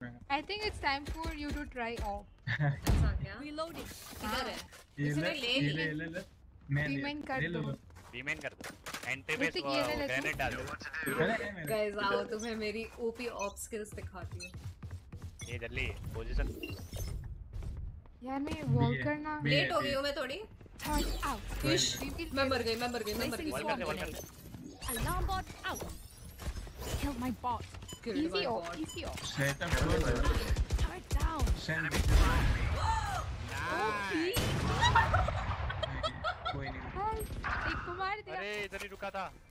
I think it's time for you to try op. ऐसा क्या? Reloading. किधर है? ये इसने ले ली। ले मैं Remain कर दो। रीमेन कर दो एंट्री पे ऋतिक, ये ले ले तू। ग्रेनेड डाल दो गाइस आओ तुम्हें मेरी ओपी ऑप स्किल्स दिखाती हूँ। ये जल्दी पोजीशन यार मैं वॉल करना। लेट हो गई हूँ मैं थोड़ी। Turn out. फिश मैं मर गई। वॉल कर दे वॉल कर दे Alarm bot out. Kill my bot. Killed Easy my op. bot. Easy op. Setup close Turret down. Send कोई नहीं एक को मार दिया। अरे इधर ही रुका था